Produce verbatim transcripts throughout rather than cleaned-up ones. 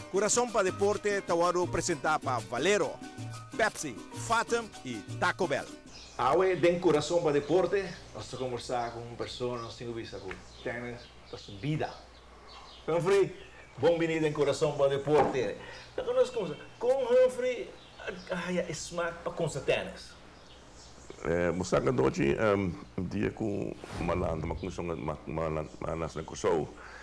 Coração para Deporte Tawaro apresentar para Valero, Pepsi, Fathom e Taco Bell. Awe den Coração para Deporte, nós estamos conversar com uma pessoa, nós temos visto com tênis da sua vida. Humphrey, bem-vindo em Coração para Deporte. Então nós começamos com Humphrey, ai, é smack para com tênis. É, musaga doji um dia com malanda, uma comissão malanda nas negociou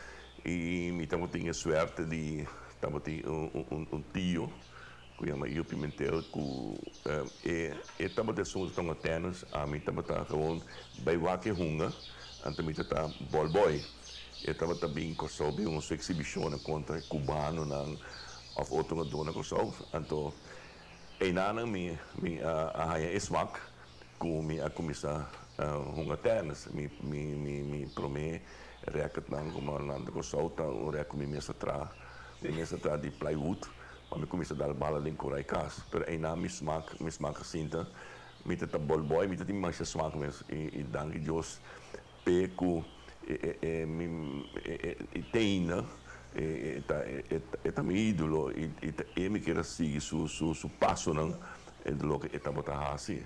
e me tamo tinha sorte de tamo tinha um um um tio que chama Io Pimentel que e e tamo de sons tão atenas a mim tamo tá gewoon bei wake hunga ante me tá ball boy e tamo também com sob uma exibição contra cubano na of outro dona com sob anto e nana me me a a esmak kumi a começar hunga tenas me me me me promete reacat nang kumalan ko sauta o reac mi mesa tra mi mesa tra di plywood pa mi começa dar bala din ko raikas pero ai na mi smak mi smak sinta mi tata ball boy mi tati mais smak mes e e danke Dios pe ku e e mi e teina e ta e ta mi idolo e e mi queira seguir su su su passo não e do que eta botar assim.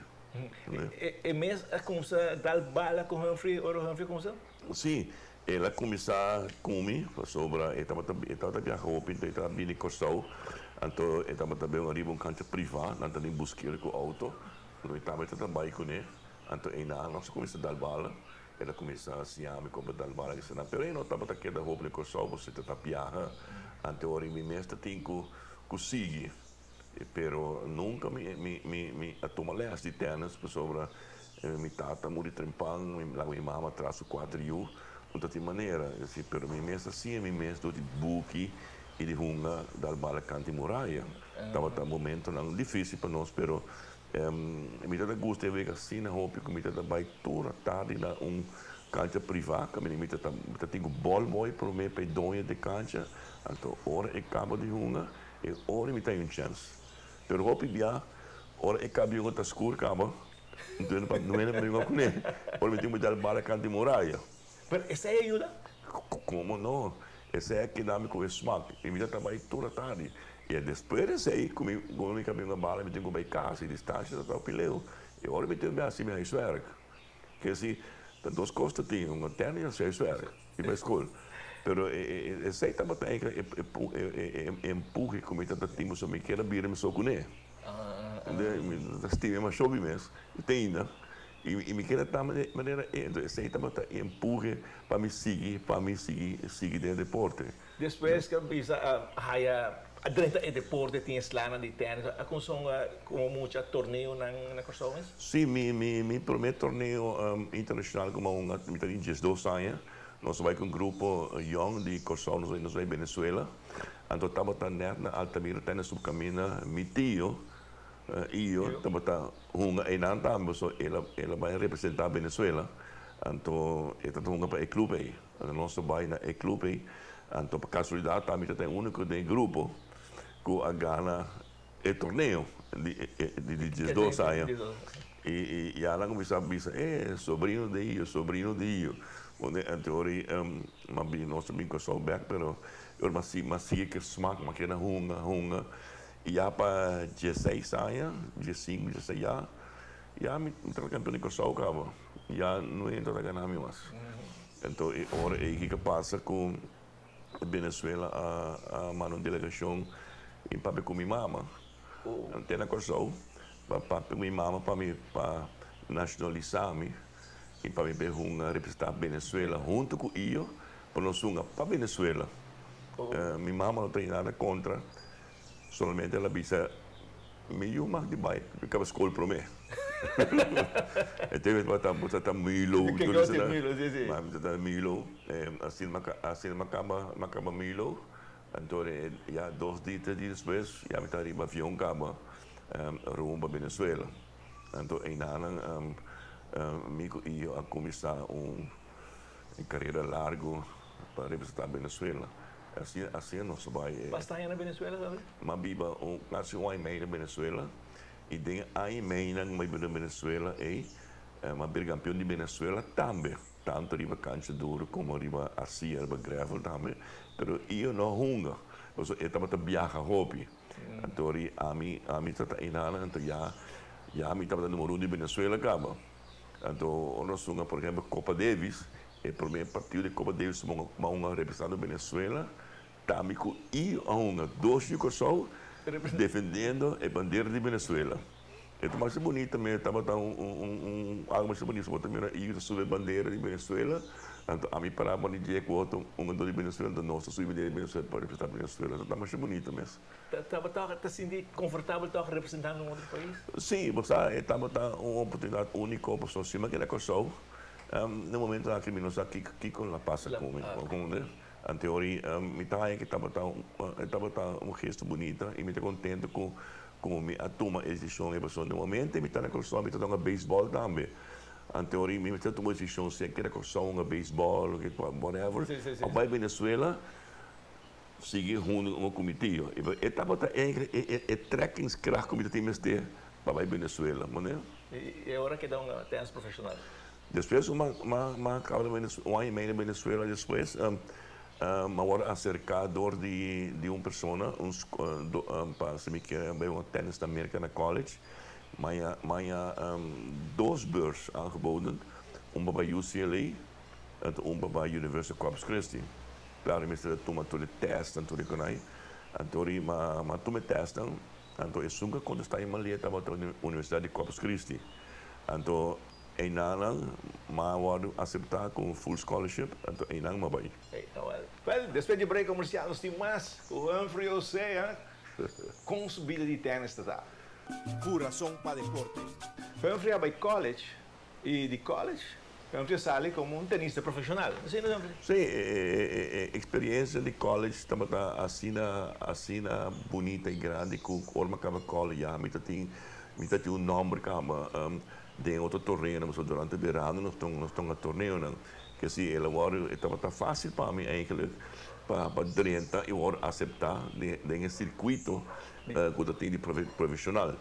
E, e mesmo começa a dar bala com o Humphrey, ou o Humphrey começa? Sim, ela começa comigo sobre, ela estava também, ela também a roupa, então ela também costou, então ela estava também uma riba um canto privado, não também buscar com o auto, então ela estava também com ele, então ela não começa a dar bala, ela começa a se amar como dar bala, que não, pero ela não estava aqui da roupa costou, você está piarra, então ora me mesmo tem que conseguir. Pero nunca me me me me a tomar les de tenis sobre mi tata muri trempang mi la mi mama traço quadril de outra maneira assim pero mi mesa assim mi mesa do de buki e de hunga dal bala canti muraia tava tá momento não difícil para nós pero um, mi tata gosta de ver assim na roupa que mi tata vai toda tarde na um cancha privada que mi tata tata tenho bol boy para me pe donha de cancha então ora e cabo de hunga e ora mi tem um chance. Pero hopi bia, ora e cabio com tascur cabo, então não não é nem com ele. Ora me tem que dar bala canto muraia. Pero essa é ajuda? Como não? Essa é que dá me com smack. E me dá trabalho toda tarde. E depois desse aí, como como me cabio uma bala, me tem que ir casa e distância da o pileu. E ora me tem que assim me esverg. Que assim, tanto duas costas tem uma terna e se esverg. E para escola. Pero esse aí também tem empurre como está tendo só me quer abrir me só com ele. Ah, estive mais chove mesmo. Tem ainda. E me quer dar maneira então esse aí também empurre para me seguir, para me seguir, seguir dentro do deporte. Depois que bisa haya dentro do deporte tem slana de tênis, a consome como muita torneio na na Corsões? Sim, mi mi mi primeiro torneio internacional como um me tem dois anos. Nós vai com um grupo young de Corsão, nós nós vai Venezuela. Então estava tá na Altamira, tá na subcamina, mi tio, e eu estava tá um e não tá, mas ela ela vai representar Venezuela. Então está um para o clube aí, nós vai na o clube aí. Então por casualidade também tem um único de grupo que a gana o torneio de de de dois anos. E e ela começou a dizer, é sobrinho de eu, sobrinho de eu. Onde a teoria um mas bem nós também com o back pero eu mas sim mas sim que smack mas que na hunga hunga e já para dezesseis anos dezesseis dezesseis já já me entra campeão de Corsão cabo já não entra na ganhar mais então agora é que passa com Venezuela a a mano delegação em papel com minha mama tem na Corsão para papel minha mama para me para nacionalizar-me e para me perguntar representar Venezuela junto com eu para nós unga para Venezuela. Oh. Uh, minha mama não tem nada contra, somente ela disse meio mais de bairro, porque a escola para mim. Então eu estava estava Milo, que gosta de Milo, sim sim. Mas estava Milo, assim assim macaba macaba Milo, então já dois dias depois já me estava em avião caba rumo para Venezuela. Então em Nana amigo e eu a começar um uma carreira larga para representar Venezuela. Assim assim nós vai. Bastante na Venezuela, sabe? Mas biba um nasceu um e-mail na Venezuela e tem a e-mail na Venezuela e mas bir campeão de Venezuela também. Tanto riba cancha duro como riba assim, riba gravel também. Pero eu não hunga. so estava a viajar hobby. Então, a mim, a mim está inana, então já, já a mim estava número um de Venezuela, acaba. Então, nós somos, por exemplo, Copa Davis, o primeiro partido de Copa Davis, uma representando Venezuela, também com e uma, dois de Kosovo, defendendo a bandeira de Venezuela. Então, mais bonito também, estava um, um, um, algo mais bonito, eu também ia subir a bandeira de Venezuela, então, a mim parava no dia que eu um de Venezuela, então, nós subimos a Venezuela para representar a Venezuela, então, está mais bonito mesmo. Estava se sentindo confortável estar representando um outro país? Sim, você estava uma oportunidade única para pessoas que é Kosovo. Um, no momento aqui, nós aqui, aqui com a passa com com a teoria, me está que estava um gesto bonito e me está contente com com me a toma decisão em pessoa no momento e me está na Kosovo, me está dando beisebol também. A teoria me está tomando decisão se quer Kosovo, um beisebol, whatever. Ao Venezuela seguir junto um comitê. E estava é trekkingskracht comitê mesmo para Venezuela, né? E agora que dá uma dance profissional. Depois, uma uma uma um ano e meio na Venezuela, depois, um, um, agora acercador de de uma pessoa, uns um, para se me quer bem um tênis da América na college, mas mas um, dois burs aangeboden, uma para U C L A e uma para a University of Corpus Christi. Claro, me está tomando todo o teste, então eu conai, então eu ma ma tome teste, então eu nunca quando está em Maleta para a Universidade de Corpus Christi, então em Nanang, mas aceitar com full scholarship, então em Nanang vai. Well, depois de break comercial, nós temos mais o Humphrey José com subida de tênis da. Coração para deporte. Humphrey vai college e de college Humphrey sale como um tenista profissional. Sim, não, Humphrey? Sim, é, é, experiência de college estava assim assim bonita e grande com forma que a college já me tem me tem um nome que um, de outro torneio, mas durante o verão nós estamos nós estamos a torneio, não? Que se ela agora estava tá fácil para mim eigenlijk para para trinta eu vou aceitar de de circuito uh, que eu tenho de profissional.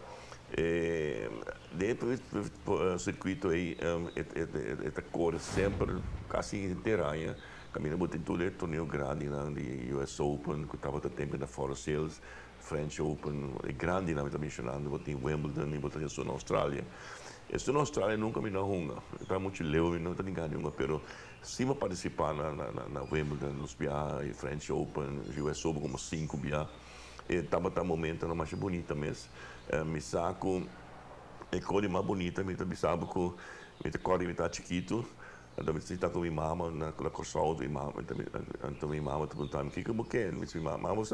E dentro do circuito aí esta cor sempre quase inteira, caminha muito tudo é torneio grande na de U S Open, que estava até tempo na Forest Hills, French Open, é grande na também chamando, botem Wimbledon e botem isso na Austrália. Isso na Austrália nunca me deu uma, está muito leu, não está ninguém nenhuma, pero se eu participar na na na Wimbledon, nos B A e French Open, U S Open como cinco B A, estava tá momento não mais bonita mesmo. Uh, me saco é cor mais bonita, me também sabe que me tá cor me tá chiquito, então me está com minha mama na na corção do mama, então então minha mama perguntar me que que é, me disse mama, você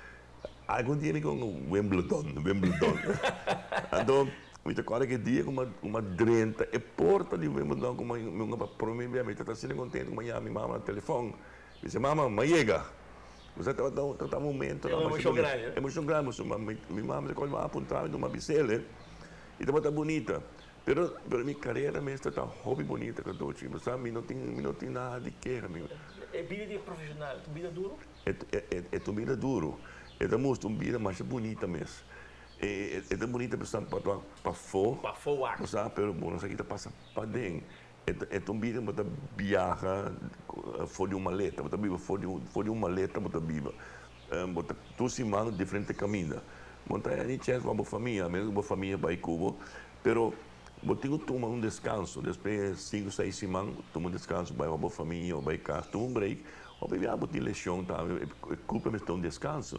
algum dia me com Wimbledon, Wimbledon. Então me tá cor que dia com uma uma trinta e porta de Wimbledon com uma uma para mim me tá sendo contente com minha mama no telefone. Disse mama, mas chega. Você está tá, tá, tá um momento... É uma emoção grande. É uma emoção grande. Minha mãe me colhe apontar de uma bicela e estava tão bonita. Pero, pero minha carreira mesmo está hobby bonita que eu estou tipo, sabe? Não tem, não tem nada de queira. É vida de profissional, é vida duro? É, é, é, é uma vida duro. É uma vida mais bonita mesmo. É, é, é bonita para para fora. Para fora. Sabe? Pero, bom, nós aqui está passando para dentro. É um vida que viaja fora de uma maleta, você vive fora de fora de uma maleta, você vive, você tu se manda diferente caminho. Você a gente é uma família, mesmo uma família vai Cuba, pero você tem que tomar um descanso, depois de cinco, seis semanas, toma um descanso, vai uma família, vai casa, toma um break, ou vai viajar de leção, tá? Culpa mesmo ter um descanso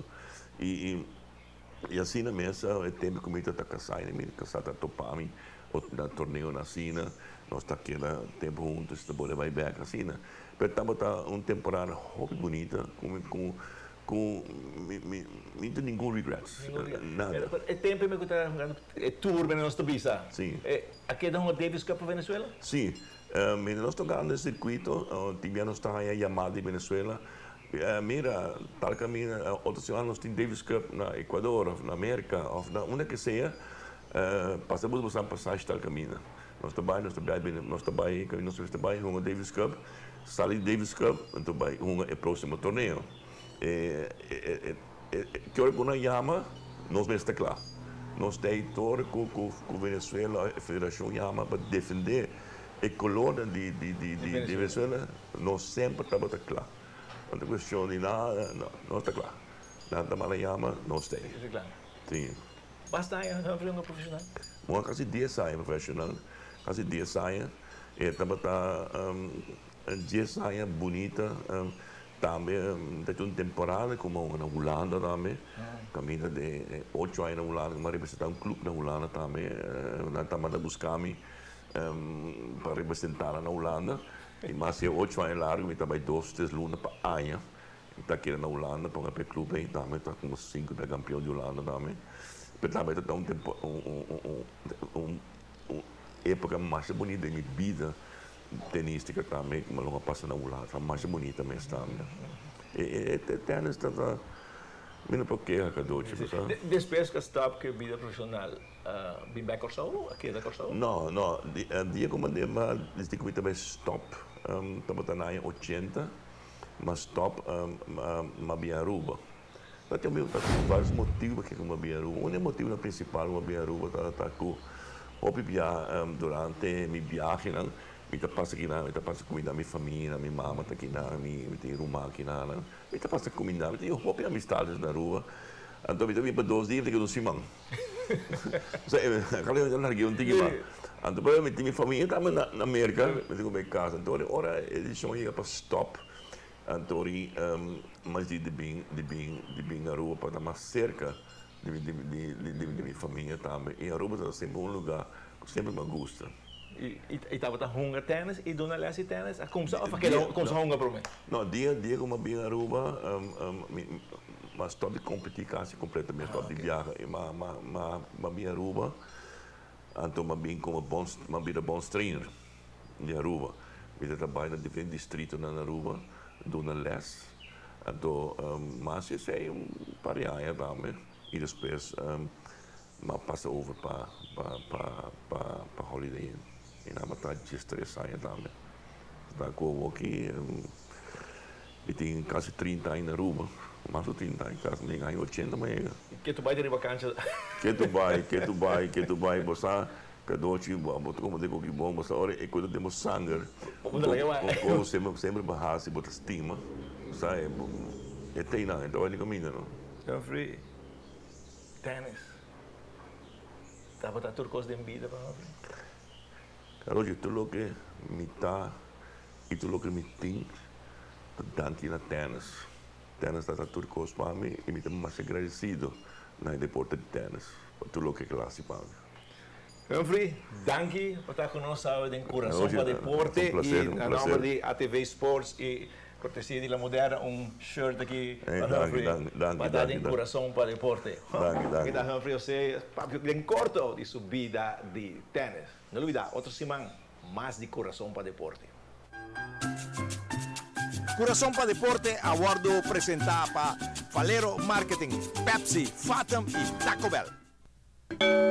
e e assim na mesa é tempo que eu estou casado, me casado a topar me na torneio na Sina, nós está aqui na tempo juntos, está bom vai back assim, né? Mas estamos tá uma temporada hobby bonita, com com com me me me não nenhum regrets, nada. É tempo me que está jogando é tour na nossa visa. Sim. É aqui dá uma Davis Cup para Venezuela? Sim. Um, nós estamos ganhando circuito, uh, tivemos está aí chamada de Venezuela. Uh, mira, tal caminho, uh, outros anos nós temos Davis Cup na Equador, na América, ou na onde que seja. Uh, passamos a passagem tal caminho. Nós trabalhamos, nós trabalhamos, nós trabalhamos, nós trabalhamos com o Davis Cup, sai de Davis Cup, nós trabalhamos com o próximo torneio. E, e, e, que hora que nós chama, nós vamos estar lá. Nós temos com com Venezuela, a Federação chama para defender a colônia de de de de, de Venezuela, nós sempre estamos lá. Não tem questão de nada, não, nós estamos lá. Nada Malayama, não sei. Reclame. Sim. Basta aí, Humphrey, no profissional? Mga kasi dez anos profissional. Kasi dez anos. E também tá um, dez anos bonita. Um, também um, tem uma temporada como na Holanda também. Caminha de oito anos na Holanda. Mas representar um clube na Holanda também. Uh, na também buscar-me um, para representar na Holanda. E mas é oito anos largo, me também dois, três lunas para ano. Está aqui na Holanda, para o clube aí também. Está com cinco da campeão de Holanda também. Mas também está um tempo, um, um, um, um, um época mais bonita da minha vida tenística também, como ela passa na Holanda, a mais bonita mesmo também. E tênis está, não por que a cadoce, sabe? Depois que stop que vida profissional, bem bem Corsão, aqui da Corsão? Não, não, dia como de mas desde que eu também stop, estava na ano oitenta, mas stop, mas bem Aruba. Tem vários motivos que eu vim Aruba. Um motivo principal que eu vim Aruba está com o durante minha viagem, eu passo aqui na, eu passo comida minha família, minha mamãe está aqui na, minha irmã aqui na, eu passo comida, eu vou para amistades na rua. Então eu vim para dois dias que eu não sei mano. Kalau eu larguei um tigre lá. Então eu tenho minha família estava na América, eu tenho minha casa. Então ora eles chamam ia para stop. Antori, um, mas de bem de bem de bem na rua para mais cerca de de de de, de, de minha família também. E a rua é sempre um lugar que sempre me gosta. E estava tá hunga tênis e dona Leslie tênis, como se of aquele como se hunga para mim. Não, dia dia como bem na rua, um, um, mas top de competir quase completamente top de viagem. E ma ma ma ma bem na rua, então ma bem como bom, ma bem bons trainer de Aruba. Eu trabalho em diferentes distritos na Aruba. Dona Les, então, um, mas isso é um pareia também, e depois um, mas passa over para para para para holiday, e na batata de três anos também, está com aqui, um, e tem quase trinta anos na Aruba, mais de trinta anos, quase nem ganho oitenta, mas que tu vai ter vacância? Que tu vai, que tu vai, que tu vai, você cada um como digo que bom, mas agora é quando temos sangue, como sempre sempre barrasse, bota estima, sai, é treinar, então ele caminha, não? Humphrey, tênis, estava tá turcos de vida para Humphrey. Cara, hoje tudo que me tá e tudo que me tem, tanto na tênis, tênis está turcos para mim e me tenho mais agradecido na deporte de tênis, por tudo que classe para mim. Humphrey, danke por estar conosco em Coração Hoje, para Deporte um prazer, e um na prazer. nome de A T V Sports e cortesia de La Modera, um shirt aqui Eh, para danke, Humphrey danke, danke, para dar danke, em danke. Coração para Deporte. Danke, danke. Aqui está Humphrey, você bem corto de sua vida de tênis. Não olvida, outra semana mais de Coração para Deporte. Coração para Deporte, aguardo apresentar para Valero Marketing, Pepsi, Fathom e Taco Bell.